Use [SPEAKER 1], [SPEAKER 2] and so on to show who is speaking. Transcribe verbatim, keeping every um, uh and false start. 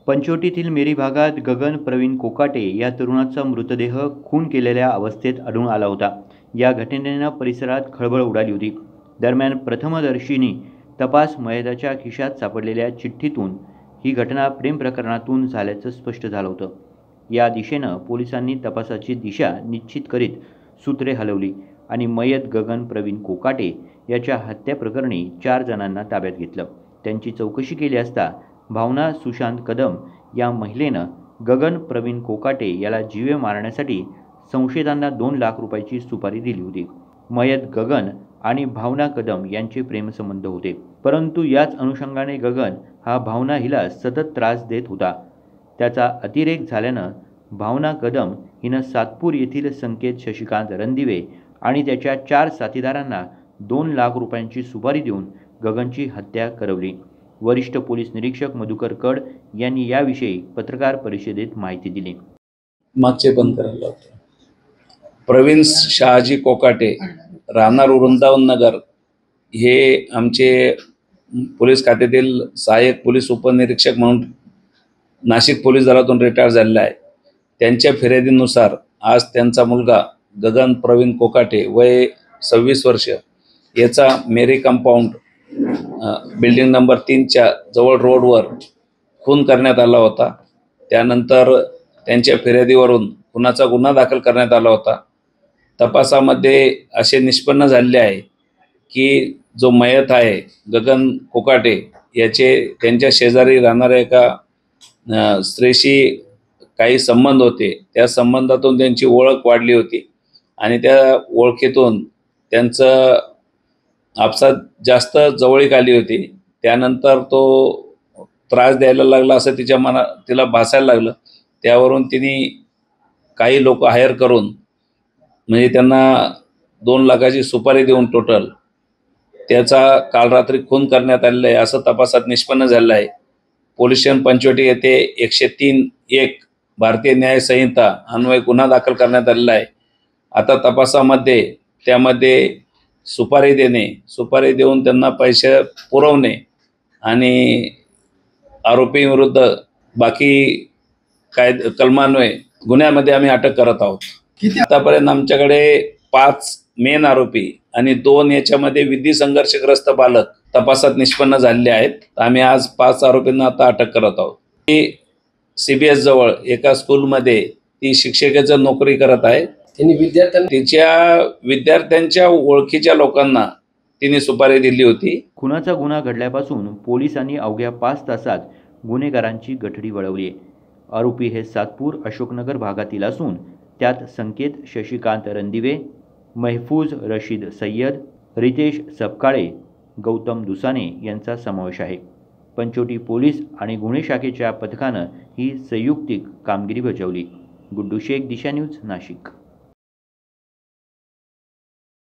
[SPEAKER 1] पंचवटीतील मेरी भागात गगन प्रवीण कोकाटे या तरुणाचा मृतदेह खून केलेल्या अवस्थेत आढळून आला होता। या घटनेने परिसरात खळबळ उडाली होती। दरम्यान प्रथमदर्शनी तपास मयताच्या खिशात सापडलेल्या चिठ्ठीतून ही घटना प्रेम प्रकरणातून झाल्याचं स्पष्ट झालं होतं। या दिशेनं पोलिसांनी तपासाची दिशा निश्चित करीत सूत्रे हलवली आणि मयत गगन प्रवीण कोकाटे याच्या हत्या प्रकरणी चार जणांना ताब्यात घेतलं। त्यांची चौकशी केली असता भावना सुशांत कदम या महिलेनं गगन प्रवीण कोकाटे याला जीवे मारण्यासाठी संशयितांना दोन लाख रुपयाची सुपारी दिली होती। मयत गगन आणि भावना कदम यांचे प्रेमसंबंध होते, परंतु याच अनुषंगाने गगन हा भावना हिला सतत त्रास देत होता। त्याचा अतिरेक झाल्यानं भावना कदम हिनं सातपूर येथील संकेत शशिकांत रणदिवे आणि त्याच्या चार साथीदारांना दोन लाख रुपयांची सुपारी देऊन गगनची हत्या करवली। वरिष्ठ पोलीस निरीक्षक मधुकर कड यांनी याविषयी पत्रकार परिषदेत माहिती दिली।
[SPEAKER 2] मागचे बंद करायला होतं। प्रवीण शहाजी कोकाटे राहणार वृंदावन नगर हे आमचे पोलीस खात्यातील सहाय्यक पोलीस उपनिरीक्षक म्हणून नाशिक पोलीस दलातून रिटायर झालेला आहे। त्यांच्या फिर्यादीनुसार आज त्यांचा मुलगा गगन प्रवीण कोकाटे वय सव्वीस वर्ष याचा मेरी कंपाऊंड बिल्डिंग नंबर तीनच्या जवळ रोडवर खून करण्यात आला होता। त्यानंतर त्यांच्या फिर्यादीवरून खुनाचा गुन्हा दाखल करण्यात आला होता। तपासामध्ये असे निष्पन्न झाले आहे की जो मयत आहे गगन कोकाटे याचे त्यांच्या शेजारी राहणाऱ्या एका स्त्रीशी काही संबंध होते। त्या संबंधातून त्यांची ओळख वाढली होती आणि त्या ओळखीतून त्यांचं आपसात जास्त जवळीक आली होती। त्यानंतर तो त्रास द्यायला लागला असं तिच्या मना तिला भासायला लागलं। त्यावरून तिने काही लोक हायर करून म्हणजे त्यांना दोन लाखाची सुपारी देऊन टोटल त्याचा काल रात्री खून करण्यात आलेला आहे असं तपासात निष्पन्न झालं आहे। पोलीस स्टेशन पंचवटी येथे एकशे तीन एक भारतीय न्याय संहिता अन्वये गुन्हा दाखल करण्यात आलेला आहे। आता तपासामध्ये त्यामध्ये सुपारी देणे, सुपारी देऊन त्यांना पैसे पुरवणे आणि आरोपीविरुद्ध बाकी काय कलमान्वये गुन्ह्यामध्ये आम्ही अटक करत आहोत। आतापर्यंत आमच्याकडे पाच मेन आरोपी आणि दोन याच्यामध्ये विधी संघर्षग्रस्त बालक तपासात निष्पन्न झालेले आहेत। आम्ही आज पाच आरोपींना आता अटक करत आहोत। ती सीबीएस जवळ एका स्कूलमध्ये ती शिक्षकेचं नोकरी करत आहे।
[SPEAKER 3] त्यांनी विद्यार्थ्यांना
[SPEAKER 2] तिच्या विद्यार्थ्यांच्या ओळखीच्या लोकांना तिने सुपारी दिली होती।
[SPEAKER 1] खुनाचा गुन्हा घडल्यापासून पोलिसांनी अवघ्या पाच तासात गुन्हेगारांची गठडी वळवली आहे। आरोपी हे सातपूर अशोकनगर भागातील असून त्यात संकेत शशिकांत रणदिवे, महफूज रशीद सय्यद, रितेश सपकाळे, गौतम दुसाने यांचा समावेश आहे। पंचवटी पोलीस आणि गुन्हे शाखेच्या पथकानं ही संयुक्तिक कामगिरी बजावली। गुड्डू शेख, दिशा न्यूज, नाशिक।